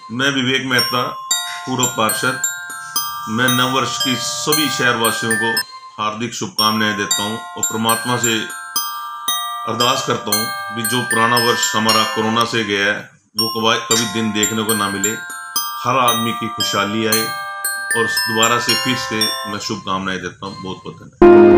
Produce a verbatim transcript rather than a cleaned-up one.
मैं विवेक मेहता, पूर्व पार्षद। मैं नव वर्ष की सभी शहरवासियों को हार्दिक शुभकामनाएं देता हूं और परमात्मा से अरदास करता हूं कि जो पुराना वर्ष हमारा कोरोना से गया है वो कभी कभी दिन देखने को ना मिले, हर आदमी की खुशहाली आए। और दोबारा से फिर से मैं शुभकामनाएं देता हूं। बहुत बहुत धन्यवाद।